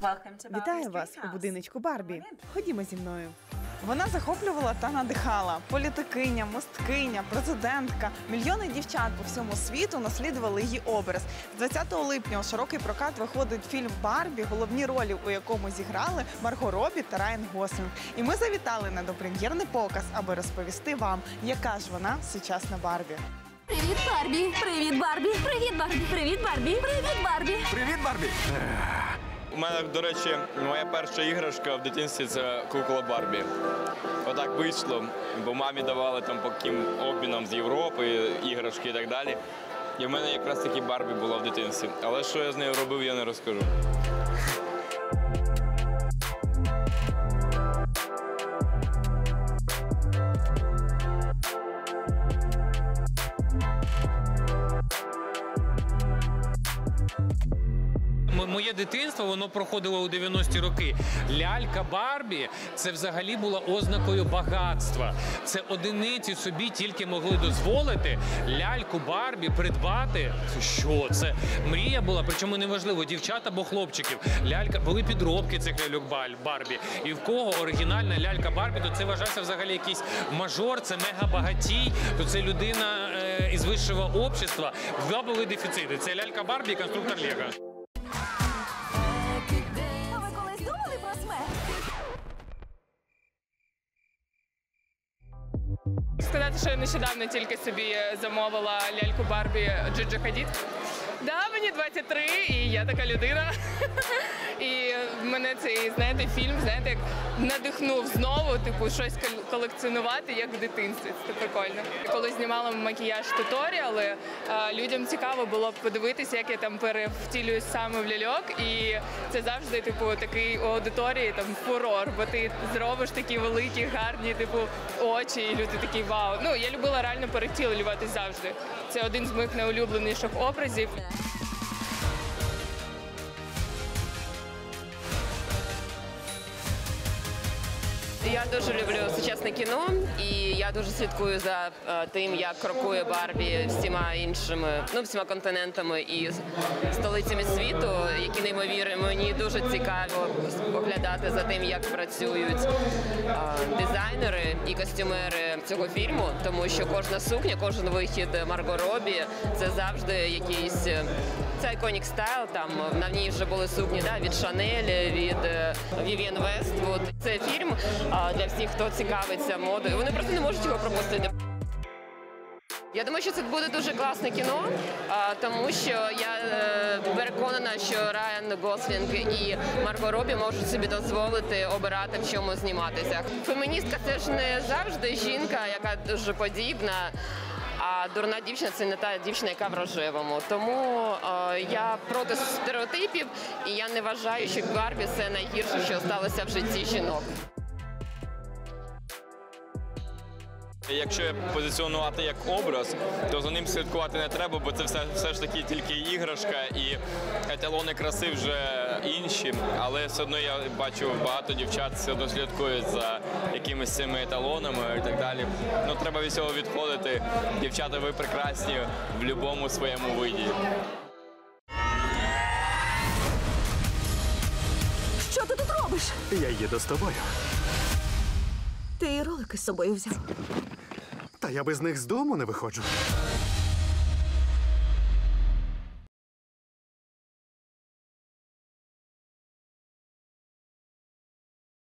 Вітаю вас у будиночку Барбі. Ходімо зі мною. Вона захоплювала та надихала. Політикиня, мосткиня, президентка. Мільйони дівчат по всьому світу наслідували її образ. З 20 липня у широкий прокат виходить фільм «Барбі», головні ролі у якому зіграли Марго Робі та Райан Гослінг. І ми завітали на допрем'єрний показ, аби розповісти вам, яка ж вона сучасна Барбі. Привіт, Барбі! Привіт, Барбі! Привіт, Барбі! Привіт, Барбі! Привіт, Барбі! Привіт, Барбі! У мене, до речі, моя перша іграшка в дитинстві – це кукла Барбі. Отак вийшло, бо мамі давали там по яким обмінам з Європи, іграшки і так далі. І в мене якраз таки Барбі була в дитинстві. Але що я з нею робив, я не розкажу. Моє дитинство, воно проходило у 90-ті роки. Лялька Барбі – це взагалі була ознакою багатства. Це одиниці собі тільки могли дозволити ляльку Барбі придбати. Що це? Мрія була, причому неважливо, дівчат або хлопчиків. Лялька, були підробки цих ляльок Барбі. І в кого оригінальна лялька Барбі, то це вважається взагалі якийсь мажор, це мегабагатій, то це людина із вищого общества. Два були дефіцити. Це лялька Барбі і конструктор Лего. А ви колись думали про смерть? Сказати, що я нещодавно тільки собі замовила ляльку Барбі Джиджи Хадід. Да, мені 23, і я така людина. І мене цей, знаєте, фільм, знаєте, як надихнув знову, типу, щось колекціонувати, як в дитинстві. Це прикольно. Коли знімала макіяж туторіали, людям цікаво було б подивитися, як я там перевтілююсь саме в ляльок. І це завжди, типу, такий у аудиторії там фурор, бо ти зробиш такі великі, гарні, типу, очі, і люди такі вау. Ну, я любила реально перевтілюватись завжди. Це один з моїх найулюбленіших образів. Я дуже люблю сучасне кіно, і я дуже слідкую за тим, як крокує Барбі всіма іншими, всіма континентами і столицями світу, які неймовірні. Мені дуже цікаво поглядати за тим, як працюють дизайнери і костюмери цього фільму, тому що кожна сукня, кожен вихід Марго Робі – це завжди якийсь це iconic стайл. Там на ній вже були сукні від Шанель, від Вів'єн Вествуд. Це фільм для всіх, хто цікавиться модою. Вони просто не можуть його пропустити. Я думаю, що це буде дуже класне кіно, тому що я переконана, що Райан Гослінг і Марго Робі можуть собі дозволити обирати, в чому зніматися. Феміністка – це ж не завжди жінка, яка дуже подібна, а дурна дівчина – це не та дівчина, яка в рожевому. Тому я проти стереотипів, і я не вважаю, що Барбі – це найгірше, що сталося в житті жінок. Якщо позиціонувати як образ, то за ним слідкувати не треба, бо це все ж таки тільки іграшка, і еталони краси вже інші. Але все одно я бачу, багато дівчат все одно слідкують за якимись цими еталонами і так далі. Ну, треба від цього відходити. Дівчата, ви прекрасні в будь-якому своєму виді. Що ти тут робиш? Я їду з тобою. Ти ролики з собою взяв. Та я без них з дому не виходжу.